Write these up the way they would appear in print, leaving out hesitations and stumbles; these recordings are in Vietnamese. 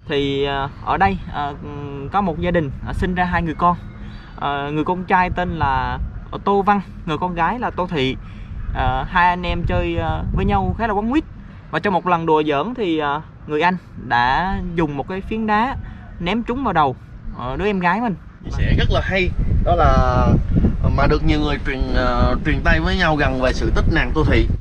Thì ở đây có một gia đình sinh ra 2 người con. Người con trai tên là Tô Văn, người con gái là Tô Thị. Hai anh em chơi với nhau khá là quấn quýt. Và trong một lần đùa giỡn thì người anh đã dùng một cái phiến đá ném trúng vào đầu đứa em gái mình. Sẽ rất là hay, đó là mà được nhiều người truyền tay với nhau gần về sự tích nàng Tô Thị.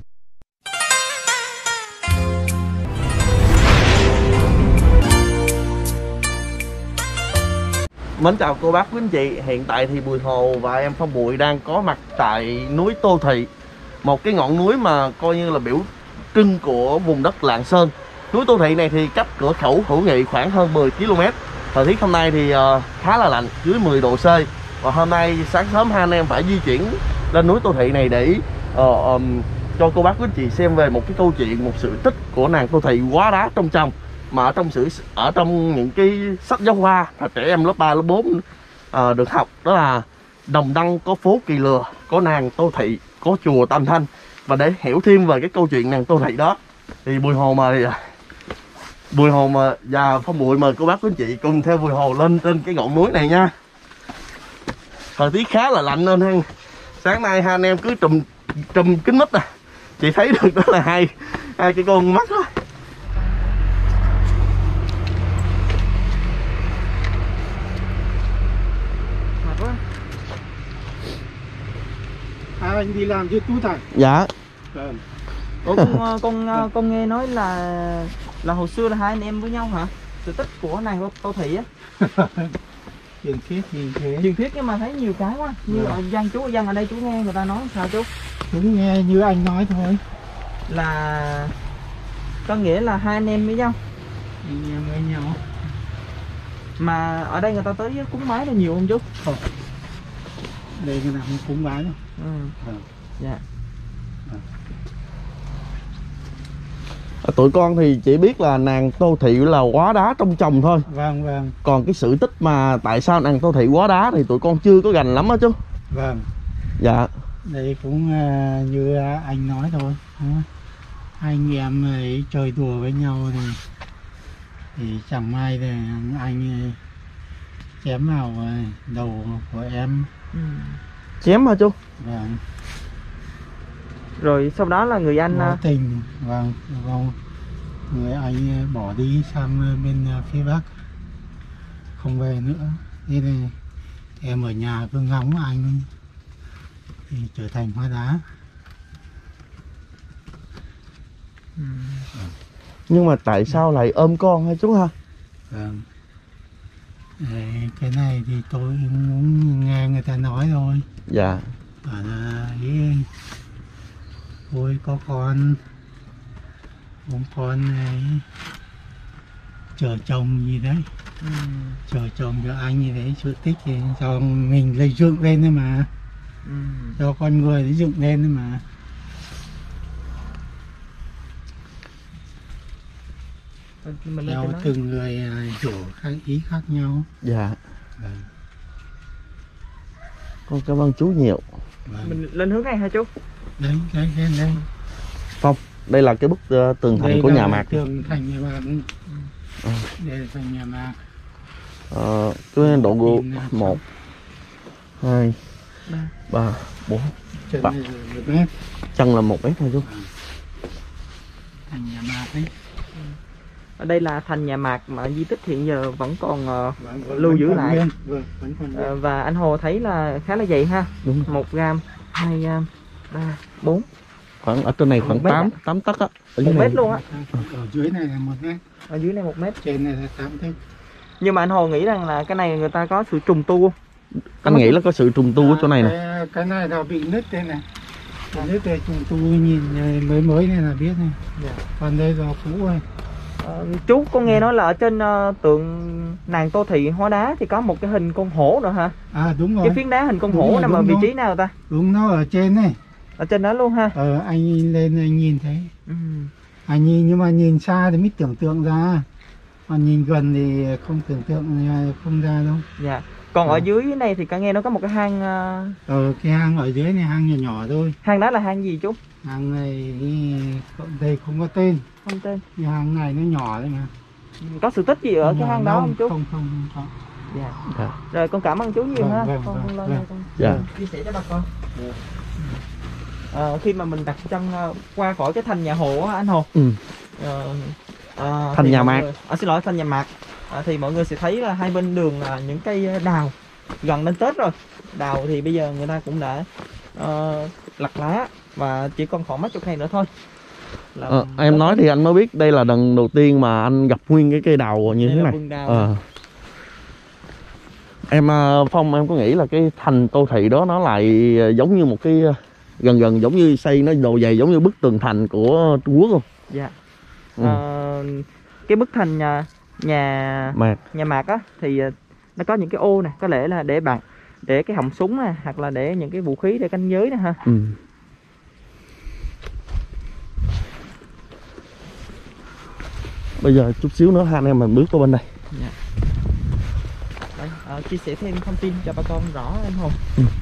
Mến chào cô bác quý anh chị. Hiện tại thì Bùi Hồ và em Phong Bụi đang có mặt tại núi Tô Thị, một cái ngọn núi mà coi như là biểu trưng của vùng đất Lạng Sơn. Núi Tô Thị này thì cách cửa khẩu Hữu Nghị khoảng hơn 10 km. Thời tiết hôm nay thì khá là lạnh, dưới 10 độ C. Và hôm nay sáng sớm hai anh em phải di chuyển lên núi Tô Thị này để cho cô bác quý anh chị xem về một cái câu chuyện, một sự tích của nàng Tô Thị hóa đá trong trồng, mà ở trong những cái sách giáo khoa trẻ em lớp 3, lớp 4 được học. Đó là Đồng Đăng có phố Kỳ Lừa, có nàng Tô Thị, có chùa Tam Thanh. Và để hiểu thêm về cái câu chuyện nàng Tô Thị đó thì Bùi Hồ và Phong Bụi mời cô bác quý anh chị cùng theo Bùi Hồ lên trên cái ngọn núi này nha. Thời tiết khá là lạnh nên ha. Sáng nay hai anh em cứ trùm kính mít nè, chị thấy được đó là hai cái con mắt đó. Anh đi làm YouTube à? Dạ. Ủa, con nghe nói là hồi xưa là hai anh em với nhau hả? Sự tích của nàng Tô Thị á. Truyền thuyết gì thế? Truyền thuyết nhưng mà thấy nhiều cái quá. Như ở dân ở đây chú nghe người ta nói sao chú? Chú nghe như anh nói thôi. Là có nghĩa là hai anh em với nhau. Anh em với nhau. Mà ở đây người ta tới cúng bái là nhiều không chú? Không. Đây người nào không cúng bái đâu. Dạ. Tụi con thì chỉ biết là nàng Tô Thị là hóa đá trong trồng thôi. Vâng. Còn cái sự tích mà tại sao nàng Tô Thị hóa đá thì tụi con chưa có gành lắm á chú. Vâng. Dạ. Đây cũng như anh nói thôi. Anh em ấy chơi đùa với nhau thì chẳng may thì anh chém vào đầu của em. Chém hả chú? Vâng. Rồi sau đó là người anh Vô tình. Vâng. Người anh bỏ đi sang bên phía Bắc, không về nữa. Thế nên em ở nhà cứ ngóng anh thì trở thành hóa đá. Nhưng mà tại sao lại ôm con hả chú ha? Vâng. Cái này thì tôi cũng nghe người ta nói thôi. Dạ. Bảo là tôi có con, bố con này chờ chồng gì đấy, chờ chồng cho anh gì đấy, sự tích thì cho mình lấy dựng lên đấy mà, cho con người lấy dựng lên đấy mà. Theo từng người hiểu khác ý khác nhau. Dạ. Con cảm ơn chú nhiều. Mình lên hướng này hả chú? Đây. Phong, đây là cái bức tường thành của nhà Mạc. Tường thành nhà Mạc. Đây là thành nhà Mạc. Cái độ gỗ 1, 2, 3, 4. Chân này là 1 mét. Chân là 1 mét thôi chú. Thành nhà Mạc đấy. Ở đây là thành nhà Mạc mà di tích hiện giờ vẫn còn lưu giữ lại. Và anh Hồ thấy là khá là dày ha. Đúng. 1 gram, 2 gram, 3, 4. Khoảng ở trên này khoảng 8 tấc á. 1 mét luôn á. Ở dưới này là 1 mét. Ở dưới này 1 mét. Trên này là 8 tấc. Nhưng mà anh Hồ nghĩ rằng là cái này người ta có sự trùng tu. Anh nghĩ là có sự trùng tu ở chỗ này nè. Cái này là bị nứt đây này. Nứt đây trùng tu nhìn mới này là biết này. Còn đây là cũ rồi. Chú có nghe nói là ở trên tượng nàng Tô Thị hóa đá thì có một cái hình con hổ nữa hả? Đúng rồi. Cái phiến đá hình con hổ nằm ở vị trí nào ta? Đúng, nó ở trên này. Ở trên đó luôn ha? Anh lên anh nhìn thấy. Anh nhìn, nhưng mà nhìn xa thì mới tưởng tượng ra. Còn nhìn gần thì không tưởng tượng không ra đâu. Dạ. Còn ở dưới này thì cả nghe nó có một cái hang. Cái hang ở dưới này hang nhỏ nhỏ thôi. Hang đó là hang gì chú? Hang này đây không có tên. Không tên. Nhưng hang này nó nhỏ đấy mà. Có sự tích gì ở cái hang đó không chú? Không có. Dạ. Dạ. Rồi con cảm ơn chú nhiều ha. Con lên đây con Dạ. chia sẻ cho bà con. Khi mà mình đặt chân qua khỏi cái thành nhà Hồ á anh Hồ. Thành nhà Mạc. Xin lỗi, thành nhà Mạc. Thì mọi người sẽ thấy là hai bên đường là những cây đào, gần đến Tết rồi. Đào thì bây giờ người ta cũng đã lặt lá và chỉ còn khoảng mấy chục ngày nữa thôi. Em nói thì anh mới biết đây là lần đầu tiên mà anh gặp nguyên cái cây đào như thế này. Phong em có nghĩ là cái thành Tô Thị đó nó lại giống như một cái gần giống như xây nó đồ dày giống như bức tường thành của Trung Quốc không? Dạ. Cái bức thành nhà Mạc á thì nó có những cái ô này, có lẽ là để cái họng súng này, hoặc là để những cái vũ khí để canh giới này ha. Bây giờ chút xíu nữa hai anh em mình bước qua bên đây. Dạ. Đây, chia sẻ thêm thông tin cho bà con rõ anh Hùng.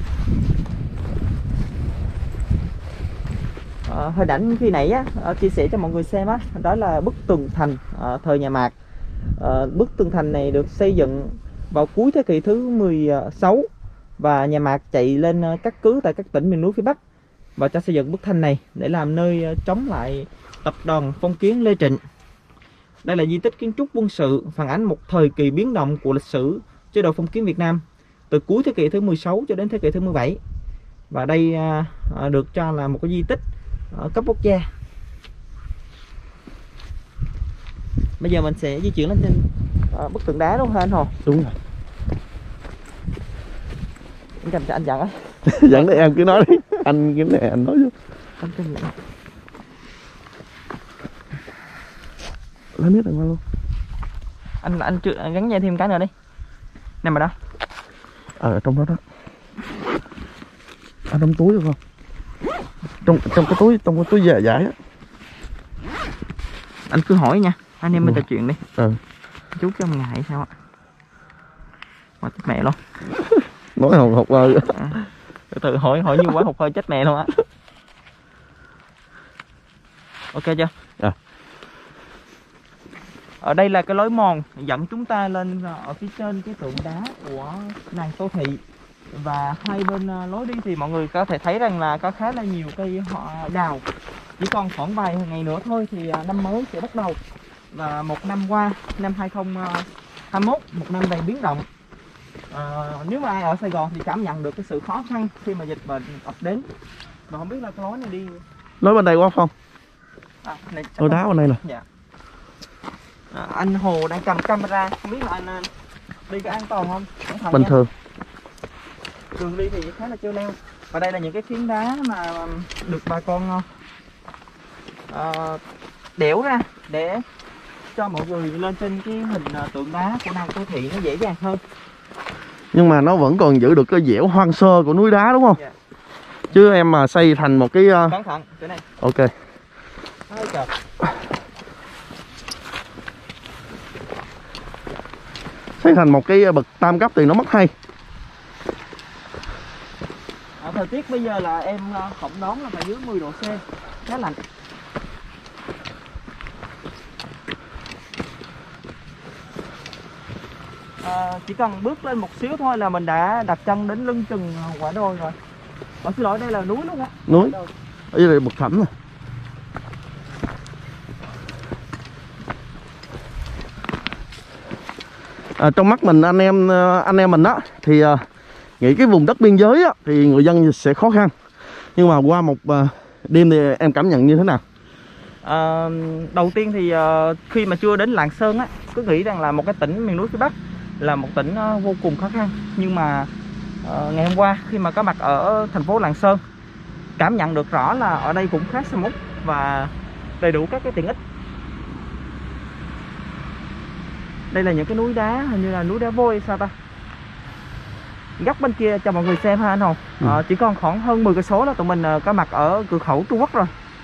Hồi ảnh khi nãy á, chia sẻ cho mọi người xem á, đó là bức tường thành thời nhà Mạc. Bức tường thành này được xây dựng vào cuối thế kỷ thứ 16 và nhà Mạc chạy lên cắt cứ tại các tỉnh miền núi phía Bắc và cho xây dựng bức thành này để làm nơi chống lại tập đoàn phong kiến Lê Trịnh. Đây là di tích kiến trúc quân sự phản ánh một thời kỳ biến động của lịch sử chế độ phong kiến Việt Nam từ cuối thế kỷ thứ 16 cho đến thế kỷ thứ 17. Và đây được cho là một cái di tích cấp quốc gia. Bây giờ mình sẽ di chuyển lên trên bức tượng đá đúng không anh Hồ? Đúng rồi. Anh cầm cho anh dẫn á. Dẫn đây em cứ nói đi. Anh kiếm này anh nói vô. Anh cầm lại. Lấy miết rồi luôn. Anh gắn dây thêm cái nữa đi. Nằm ở đó. Ở trong đó đó. Ở trong túi được không? Trong cái túi giải á. Anh cứ hỏi nha, anh em mình trò chuyện đi. Chú chứ không ngại sao ạ? Mà chết mẹ luôn. Nói hồn hụt hơi. Từ hỏi nhiều quá hụt hơi chết mẹ luôn á. Ok chưa? Ở đây là cái lối mòn dẫn chúng ta lên ở phía trên cái tượng đá của nàng Tô Thị. Và hai bên lối đi thì mọi người có thể thấy rằng là có khá là nhiều cây họ đào. Chỉ còn khoảng vài ngày nữa thôi thì năm mới sẽ bắt đầu. Và một năm qua, năm 2021, một năm đầy biến động. Nếu mà ai ở Sài Gòn thì cảm nhận được cái sự khó khăn khi mà dịch bệnh ập đến. Và không biết là cái lối này đi... Lối bên đây quá Phong. Lối đá bên đây nè. Dạ. Anh Hồ đang cầm camera, không biết là anh đi có an toàn không? Bình thường. Đường đi thì khá là treo leo. Và đây là những cái phiến đá mà được bà con đẽo ra để cho mọi người lên trên cái hình tượng đá của nàng Tô Thị nó dễ dàng hơn. Nhưng mà nó vẫn còn giữ được cái dẻo hoang sơ của núi đá đúng không? Dạ. Chứ em mà xây thành một cái... Cẩn thận, cái này. Ok. Trời. Xây thành một cái bậc tam cấp thì nó mất hay. Thời tiết bây giờ là em phỏng đoán là phải dưới 10 độ C, khá lạnh. Chỉ cần bước lên một xíu thôi là mình đã đặt chân đến lưng chừng quả đồi rồi. Xin lỗi, đây là núi luôn á. Núi. Ở đây là bậc thẳm này. Trong mắt mình anh em mình đó thì nghĩ cái vùng đất biên giới á, thì người dân sẽ khó khăn. Nhưng mà qua một đêm thì em cảm nhận như thế nào? Đầu tiên thì khi mà chưa đến Lạng Sơn á, cứ nghĩ rằng là một cái tỉnh miền núi phía Bắc là một tỉnh vô cùng khó khăn. Nhưng mà ngày hôm qua khi mà có mặt ở thành phố Lạng Sơn, cảm nhận được rõ là ở đây cũng khá sầm uất và đầy đủ các cái tiện ích. Đây là những cái núi đá, hình như là núi đá vôi sao ta. Góc bên kia cho mọi người xem ha anh Hồng. Chỉ còn khoảng hơn 10 cây số là tụi mình có mặt ở cửa khẩu Trung Quốc rồi.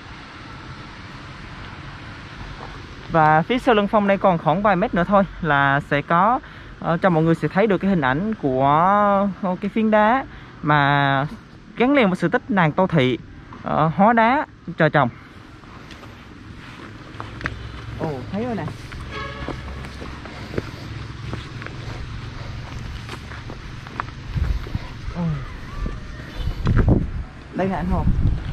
Và phía sau lưng Phong đây còn khoảng vài mét nữa thôi là sẽ có cho mọi người sẽ thấy được cái hình ảnh của cái phiến đá mà gắn liền với sự tích nàng Tô Thị hóa đá trò trồng. Ồ, thấy rồi nè. đây nè anh Hồ.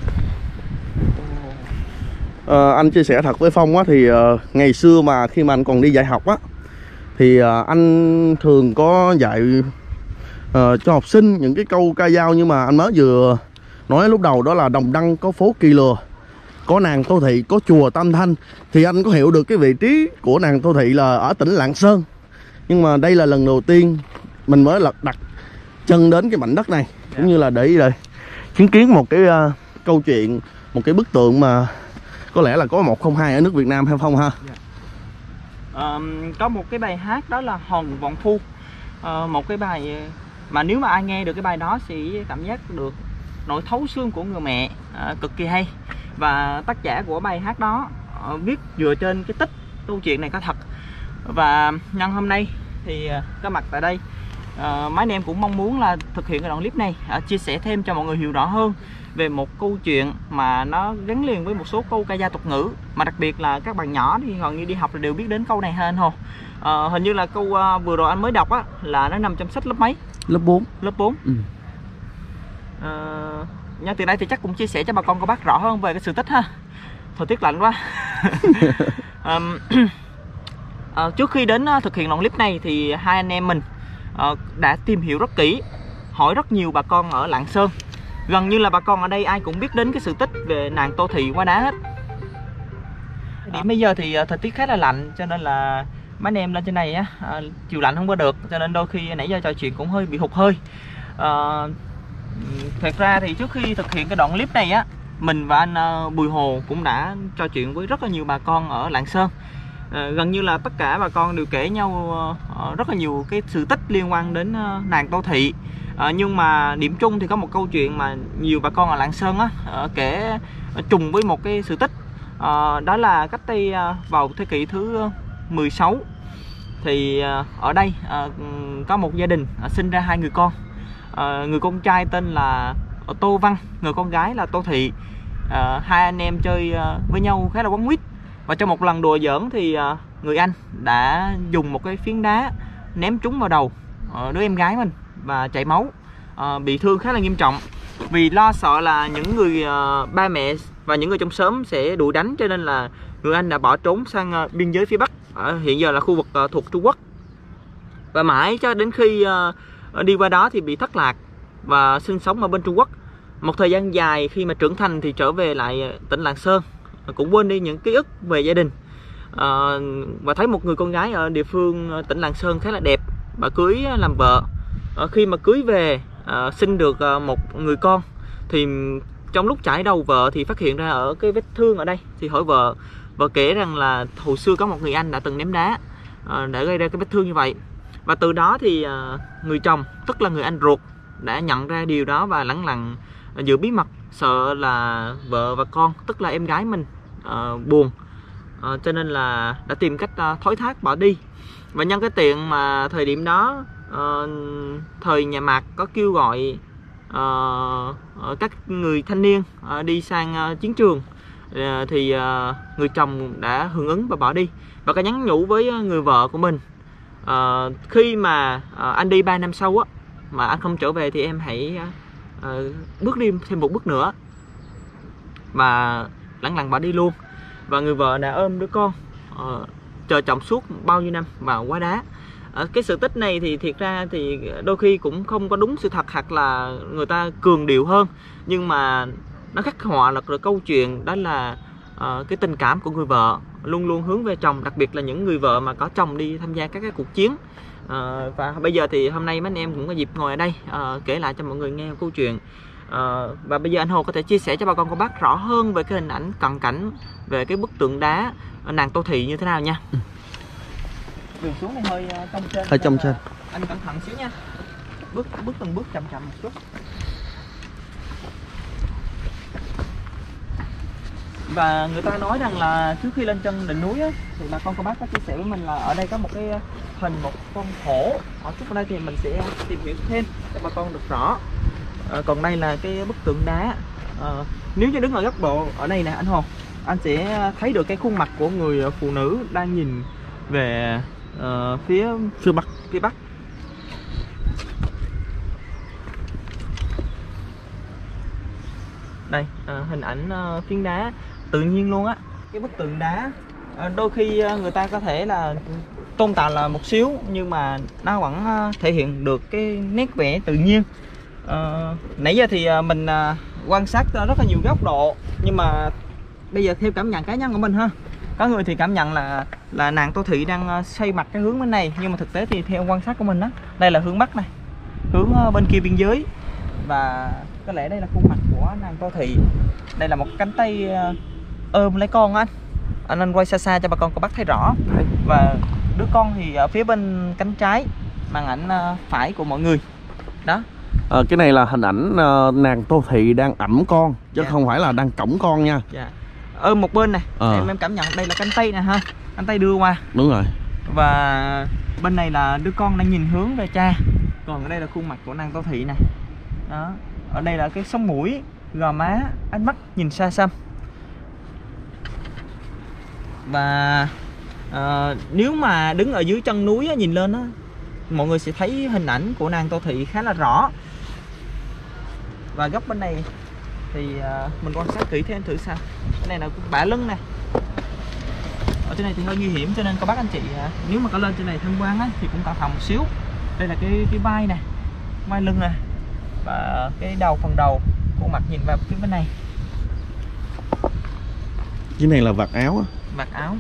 Anh chia sẻ thật với Phong á, thì ngày xưa mà khi mà anh còn đi dạy học á, thì anh thường có dạy cho học sinh những cái câu ca dao như mà anh mới vừa nói lúc đầu, đó là đồng đăng có phố Kỳ Lừa, có nàng Tô Thị, có chùa Tam Thanh. Thì anh có hiểu được cái vị trí của nàng Tô Thị là ở tỉnh Lạng Sơn, nhưng mà đây là lần đầu tiên mình mới đặt chân đến cái mảnh đất này, cũng như là để chứng kiến một cái câu chuyện, một cái bức tượng mà có lẽ là có 102 ở nước Việt Nam hay không ha? Có một cái bài hát đó là Hòn Vọng Phu, một cái bài mà nếu mà ai nghe được cái bài đó sẽ cảm giác được nỗi thấu xương của người mẹ, cực kỳ hay. Và tác giả của bài hát đó viết dựa trên cái tích câu chuyện này có thật. Và nhân hôm nay thì có mặt tại đây, mấy anh em cũng mong muốn là thực hiện cái đoạn clip này, chia sẻ thêm cho mọi người hiểu rõ hơn về một câu chuyện mà nó gắn liền với một số câu ca dao tục ngữ, mà đặc biệt là các bạn nhỏ thì gần như đi học là đều biết đến câu này ha anh Hồ. Hình như là câu vừa rồi anh mới đọc á, là nó nằm trong sách lớp mấy? Lớp 4. Lớp 4. Nhân từ đây thì chắc cũng chia sẻ cho bà con cô bác rõ hơn về cái sự tích ha. Thời tiết lạnh quá. Trước khi đến thực hiện đoạn clip này thì hai anh em mình đã tìm hiểu rất kỹ, hỏi rất nhiều bà con ở Lạng Sơn. Gần như là bà con ở đây ai cũng biết đến cái sự tích về nàng Tô Thị Hóa Đá hết. Điểm bây giờ thì thời tiết khá là lạnh, cho nên là mấy anh em lên trên này á, chịu lạnh không có được, cho nên đôi khi nãy giờ trò chuyện cũng hơi bị hụt hơi. Thật ra thì trước khi thực hiện cái đoạn clip này á, mình và anh Bùi Hồ cũng đã trò chuyện với rất là nhiều bà con ở Lạng Sơn. Gần như là tất cả bà con đều kể nhau rất là nhiều cái sự tích liên quan đến nàng Tô Thị. Nhưng mà điểm chung thì có một câu chuyện mà nhiều bà con ở Lạng Sơn á, kể trùng với một cái sự tích. Đó là cách đây vào thế kỷ thứ 16 thì ở đây có một gia đình sinh ra hai người con. Người con trai tên là Tô Văn, người con gái là Tô Thị. Hai anh em chơi với nhau khá là quấn quýt. Và trong một lần đùa giỡn thì người anh đã dùng một cái phiến đá ném trúng vào đầu đứa em gái mình và chảy máu, bị thương khá là nghiêm trọng. Vì lo sợ là những người ba mẹ và những người trong xóm sẽ đuổi đánh, cho nên là người anh đã bỏ trốn sang biên giới phía Bắc, hiện giờ là khu vực thuộc Trung Quốc. Và mãi cho đến khi đi qua đó thì bị thất lạc và sinh sống ở bên Trung Quốc. Một thời gian dài khi mà trưởng thành thì trở về lại tỉnh Lạng Sơn, cũng quên đi những ký ức về gia đình. Và thấy một người con gái ở địa phương tỉnh Lạng Sơn khá là đẹp, bà cưới làm vợ. Khi mà cưới về sinh được một người con thì trong lúc chải đầu vợ thì phát hiện ra ở cái vết thương ở đây, thì hỏi vợ kể rằng là hồi xưa có một người anh đã từng ném đá để gây ra cái vết thương như vậy. Và từ đó thì người chồng, tức là người anh ruột, đã nhận ra điều đó và lẳng lặng giữ bí mật, sợ là vợ và con, tức là em gái mình buồn, cho nên là đã tìm cách thoái thác bỏ đi. Và nhân cái tiện mà thời điểm đó thời nhà Mạc có kêu gọi các người thanh niên đi sang chiến trường, thì người chồng đã hưởng ứng và bỏ đi, và có nhắn nhủ với người vợ của mình, khi mà anh đi 3 năm sau á mà anh không trở về thì em hãy bước đi thêm một bước nữa. Và lẳng lặng bỏ đi luôn. Và người vợ đã ôm đứa con chờ chồng suốt bao nhiêu năm vào Hóa Đá. Cái sự tích này thì thiệt ra thì đôi khi cũng không có đúng sự thật, hoặc là người ta cường điệu hơn, nhưng mà nó khắc họa được câu chuyện đó là cái tình cảm của người vợ luôn luôn hướng về chồng, đặc biệt là những người vợ mà có chồng đi tham gia các cái cuộc chiến. Và bây giờ thì hôm nay mấy anh em cũng có dịp ngồi ở đây kể lại cho mọi người nghe câu chuyện. Và bây giờ anh Hồ có thể chia sẻ cho bà con cô bác rõ hơn về cái hình ảnh cận cảnh về cái bức tượng đá nàng Tô Thị như thế nào nha. Đường xuống này hơi trong trên. Hơi trong trên. Anh cẩn thận xíu nha. Bước từng bước chậm chậm một chút. Và người ta nói rằng là trước khi lên chân đỉnh núi á, thì bà con cô bác có chia sẻ với mình là ở đây có một cái hình một con hổ. Ở chút ở đây thì mình sẽ tìm hiểu thêm cho bà con được rõ. Còn đây là cái bức tượng đá. Nếu như đứng ở góc độ ở đây nè anh Hồ, anh sẽ thấy được cái khuôn mặt của người phụ nữ đang nhìn về phía Bắc. Đây hình ảnh phiến đá tự nhiên luôn á. Cái bức tượng đá đôi khi người ta có thể là tôn tạo là một xíu, nhưng mà nó vẫn thể hiện được cái nét vẽ tự nhiên. Nãy giờ thì mình quan sát rất là nhiều góc độ, nhưng mà bây giờ theo cảm nhận cá nhân của mình ha, có người thì cảm nhận là nàng Tô Thị đang xoay mặt cái hướng bên này, nhưng mà thực tế thì theo quan sát của mình á, đây là hướng Bắc này, hướng bên kia biên giới, và có lẽ đây là khuôn mặt của nàng Tô Thị. Đây là một cánh tay ôm lấy con anh anh quay xa xa cho bà con có bắt thấy rõ. Và đứa con thì ở phía bên cánh trái màn ảnh phải của mọi người đó. Cái này là hình ảnh nàng Tô Thị đang ẵm con chứ không phải là đang cõng con nha. Ôm một bên này, em cảm nhận đây là cánh tay nè ha, cánh tay đưa qua. Đúng rồi. Và bên này là đứa con đang nhìn hướng về cha, còn ở đây là khuôn mặt của nàng Tô Thị này đó. Ở đây là cái sống mũi, gò má, ánh mắt nhìn xa xăm. Và nếu mà đứng ở dưới chân núi á, nhìn lên á, mọi người sẽ thấy hình ảnh của nàng Tô Thị khá là rõ. Và góc bên này thì mình quan sát kỹ thêm thử sao. Cái này là bả lưng này. Ở trên này thì hơi nguy hiểm, cho nên các bác anh chị nếu mà có lên trên này tham quan á, thì cũng cẩn thận một xíu. Đây là cái vai này, vai lưng này, và cái đầu, phần đầu của mặt nhìn vào phía bên này. Cái này là vạt áo á. Vạt áo.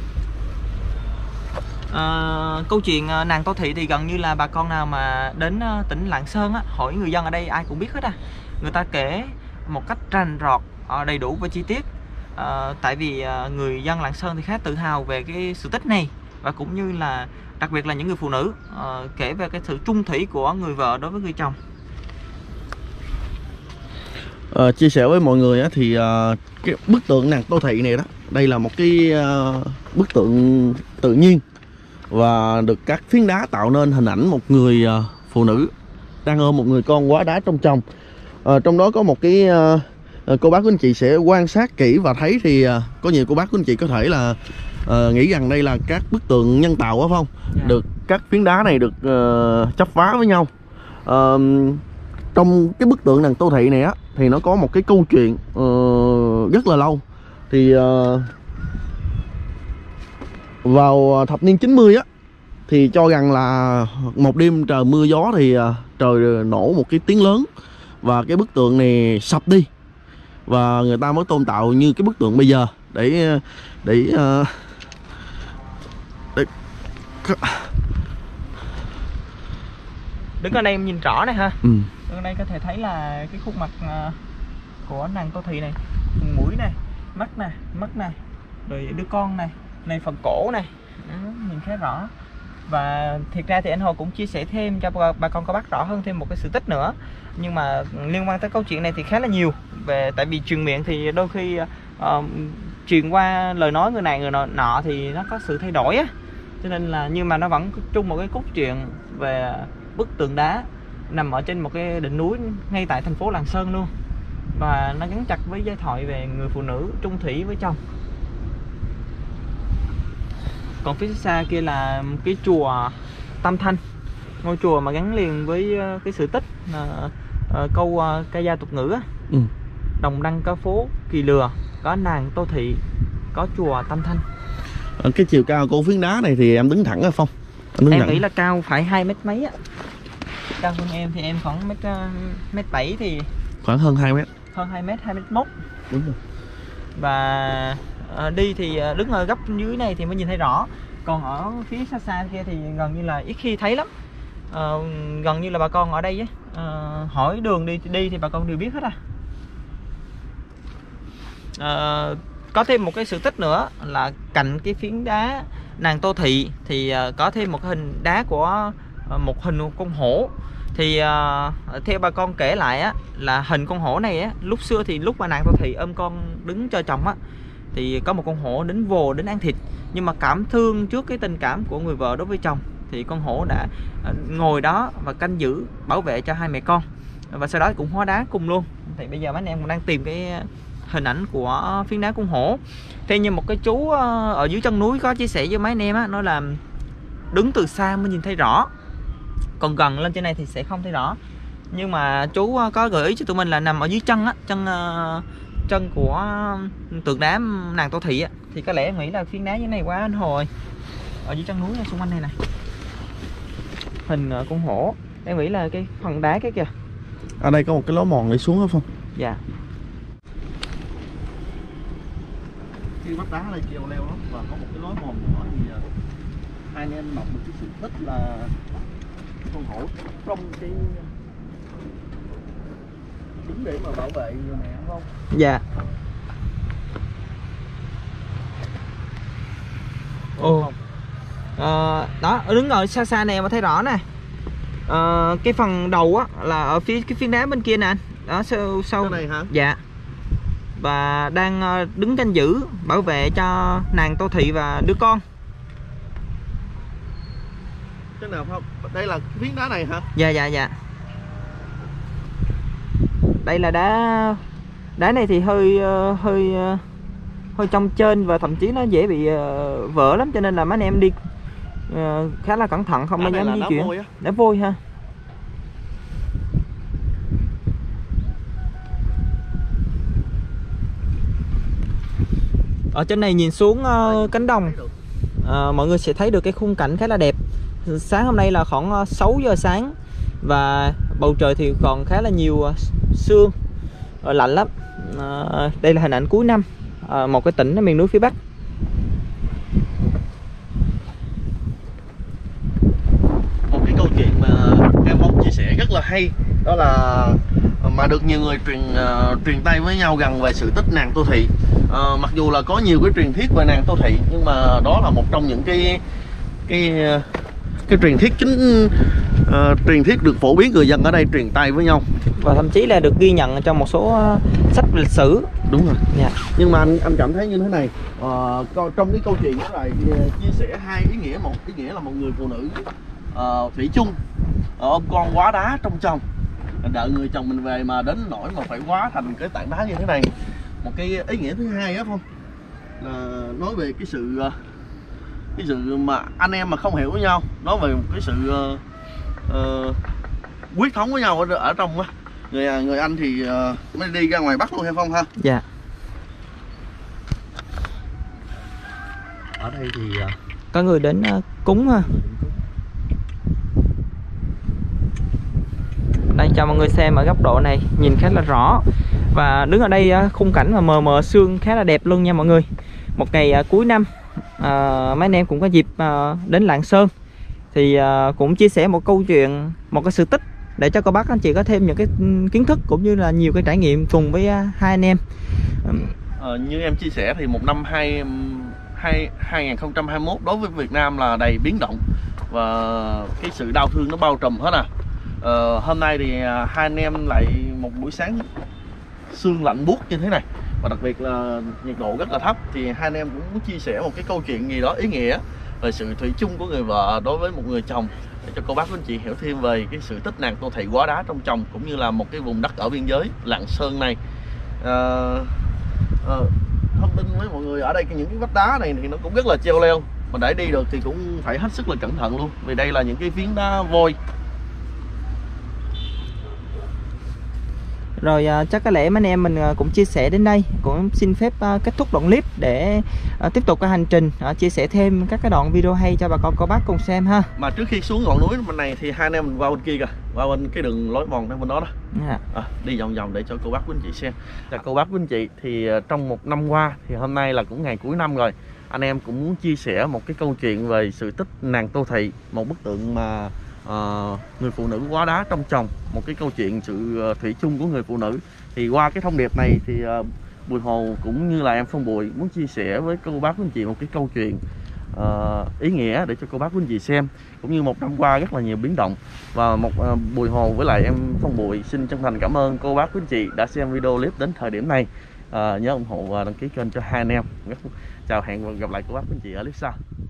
Câu chuyện nàng Tô Thị thì gần như là bà con nào mà đến tỉnh Lạng Sơn á, hỏi người dân ở đây ai cũng biết hết à. Người ta kể một cách rành rọt, đầy đủ và chi tiết. Tại vì người dân Lạng Sơn thì khá tự hào về cái sự tích này, và cũng như là đặc biệt là những người phụ nữ kể về cái sự trung thủy của người vợ đối với người chồng. Chia sẻ với mọi người á, thì cái bức tượng nàng Tô Thị này đó, đây là một cái bức tượng tự nhiên và được các phiến đá tạo nên hình ảnh một người phụ nữ đang ôm một người con quá đá trong chồng. Trong đó có một cái cô bác quý anh chị sẽ quan sát kỹ và thấy thì có nhiều cô bác quý anh chị có thể là nghĩ rằng đây là các bức tượng nhân tạo, phải không? Được các phiến đá này được chắp vá với nhau. Trong cái bức tượng nàng Tô Thị này á, thì nó có một cái câu chuyện rất là lâu. Thì vào thập niên 90 á, thì cho rằng là một đêm trời mưa gió thì trời nổ một cái tiếng lớn và cái bức tượng này sập đi, và người ta mới tôn tạo như cái bức tượng bây giờ để đứng ở đây em nhìn rõ này ha. Đứng ở đây có thể thấy là cái khuôn mặt của nàng Tô Thị này, mũi này, mắt này, rồi đứa con này phần cổ này. Đó, nhìn khá rõ. Và thiệt ra thì anh Hồ cũng chia sẻ thêm cho bà con có bắt rõ hơn thêm một cái sự tích nữa, nhưng mà liên quan tới câu chuyện này thì khá là nhiều về, tại vì truyền miệng thì đôi khi truyền qua lời nói người này người nọ thì nó có sự thay đổi á, cho nên là nhưng mà nó vẫn chung một cái cốt truyện về bức tượng đá nằm ở trên một cái đỉnh núi ngay tại thành phố Lạng Sơn luôn, và nó gắn chặt với giai thoại về người phụ nữ trung thủy với chồng. Còn phía xa kia là cái chùa Tam Thanh, ngôi chùa mà gắn liền với cái sự tích câu ca dao tục ngữ á. Đồng đăng có phố Kỳ Lừa, có nàng Tô Thị, có chùa Tam Thanh. Cái chiều cao của phiến đá này thì em đứng thẳng hay không? Em nghĩ là cao phải 2 mét mấy á. Cao hơn em thì em khoảng mét 7 thì khoảng hơn 2 mét. Hơn 2 mét, 2 mét 1. Đúng rồi. Và đi thì đứng ở góc dưới này thì mới nhìn thấy rõ. Còn ở phía xa xa kia thì gần như là ít khi thấy lắm. Gần như là bà con ở đây á, hỏi đường đi thì bà con đều biết hết à. Có thêm một cái sự tích nữa là cạnh cái phiến đá nàng Tô Thị thì có thêm một cái hình đá của một hình con hổ. Thì theo bà con kể lại á, là hình con hổ này á, lúc xưa thì lúc mà nàng Tô Thị ôm con đứng cho chồng á, thì có một con hổ đến vồ đến ăn thịt, nhưng mà cảm thương trước cái tình cảm của người vợ đối với chồng thì con hổ đã ngồi đó và canh giữ bảo vệ cho hai mẹ con, và sau đó cũng hóa đá cùng luôn. Thì bây giờ mấy anh em cũng đang tìm cái hình ảnh của phiến đá con hổ. Thế nhưng một cái chú ở dưới chân núi có chia sẻ với mấy anh em á, nói là đứng từ xa mới nhìn thấy rõ, còn gần lên trên này thì sẽ không thấy rõ. Nhưng mà chú có gợi ý cho tụi mình là nằm ở dưới chân á, chân của tượng đá nàng Tô Thị á, thì có lẽ em nghĩ là phiến đá như này quá anh Hồ ơi. Ở dưới chân núi này, xung quanh này này, hình con hổ, em nghĩ là cái phần đá cái kìa. Ở đây có một cái lối mòn đi xuống hả Phong? Dạ. Cái vách đá đây treo leo lắm và có một cái lối mòn nhỏ thì hai anh em đọc được cái sự tích là con hổ trong cái đứng để mà bảo vệ người mẹ không? Dạ. Ồ. Đó, đứng ở xa xa này em thấy rõ nè. Cái phần đầu á là ở phía cái phiến đá bên kia nè anh. Đó, sau cái này hả? Dạ. Và đang đứng canh giữ bảo vệ cho nàng Tô Thị và đứa con. Cái nào không? Đây là cái phiến đá này hả? Dạ dạ dạ. Đây là đá này thì hơi trong trên và thậm chí nó dễ bị vỡ lắm, cho nên là mấy anh em đi khá là cẩn thận, không có dám di chuyển. Đá vôi ha. Ở trên này nhìn xuống cánh đồng, mọi người sẽ thấy được cái khung cảnh khá là đẹp. Sáng hôm nay là khoảng 6 giờ sáng và bầu trời thì còn khá là nhiều sương, lạnh lắm. Đây là hình ảnh cuối năm một cái tỉnh ở miền núi phía Bắc. Một cái câu chuyện mà em mong chia sẻ rất là hay, đó là mà được nhiều người truyền tay với nhau gần về sự tích nàng Tô Thị. Mặc dù là có nhiều cái truyền thuyết về nàng Tô Thị, nhưng mà đó là một trong những cái truyền thuyết truyền thuyết được phổ biến người dân ở đây truyền tay với nhau, và thậm chí là được ghi nhận trong một số sách lịch sử. Đúng rồi. Yeah. Nhưng mà anh cảm thấy như thế này, trong cái câu chuyện đó lại chia sẻ hai ý nghĩa. Một ý nghĩa là một người phụ nữ thủy chung ôm con quá đá trong chồng, đợi người chồng mình về mà đến nỗi mà phải quá thành cái tảng đá như thế này. Một cái ý nghĩa thứ hai á Phong, là nói về cái sự mà anh em mà không hiểu với nhau, nói về một cái sự quyết thống với nhau ở trong á. Người anh thì mới đi ra ngoài Bắc luôn hay Phong ha? Dạ. Ở đây thì có người đến cúng ha. Đây cho mọi người xem ở góc độ này nhìn khá là rõ, và đứng ở đây khung cảnh mà mờ mờ sương khá là đẹp luôn nha mọi người. Một ngày cuối năm, mấy anh em cũng có dịp đến Lạng Sơn thì cũng chia sẻ một câu chuyện, một cái sự tích để cho cô bác anh chị có thêm những cái kiến thức cũng như là nhiều cái trải nghiệm cùng với hai anh em. Như em chia sẻ thì một năm 2021 đối với Việt Nam là đầy biến động và cái sự đau thương nó bao trùm hết à. Hôm nay thì hai anh em lại một buổi sáng sương lạnh buốt như thế này, và đặc biệt là nhiệt độ rất là thấp, thì hai anh em cũng muốn chia sẻ một cái câu chuyện gì đó ý nghĩa về sự thủy chung của người vợ đối với một người chồng, để cho cô bác anh chị hiểu thêm về cái sự tích nàng Tô Thị quá đá trong chồng, cũng như là một cái vùng đất ở biên giới Lạng Sơn này. Thông tin với mọi người, ở đây những cái vách đá này thì nó cũng rất là treo leo, mà để đi được thì cũng phải hết sức là cẩn thận luôn, vì đây là những cái phiến đá vôi. Rồi chắc có lẽ mấy anh em mình cũng chia sẻ đến đây, cũng xin phép kết thúc đoạn clip để tiếp tục cái hành trình chia sẻ thêm các cái đoạn video hay cho bà con cô bác cùng xem ha. Mà trước khi xuống ngọn núi bên này thì hai anh em mình qua bên kia kìa, qua bên cái đường lối mòn bên đó đó. Đi vòng vòng để cho cô bác quý anh chị xem. Cô bác quý anh chị, thì trong một năm qua thì hôm nay là cũng ngày cuối năm rồi, anh em cũng muốn chia sẻ một cái câu chuyện về sự tích nàng Tô Thị, một bức tượng mà người phụ nữ quá đá trong chồng, một cái câu chuyện sự thủy chung của người phụ nữ. Thì qua cái thông điệp này thì Bùi Hồ cũng như là em Phong Bùi muốn chia sẻ với cô bác quý anh chị một cái câu chuyện ý nghĩa để cho cô bác quý anh chị xem. Cũng như một năm qua rất là nhiều biến động, và Bùi Hồ với lại em Phong Bùi xin chân thành cảm ơn cô bác quý anh chị đã xem video clip đến thời điểm này. Nhớ ủng hộ và đăng ký kênh cho hai anh em. Chào, hẹn gặp lại cô bác quý anh chị ở clip sau.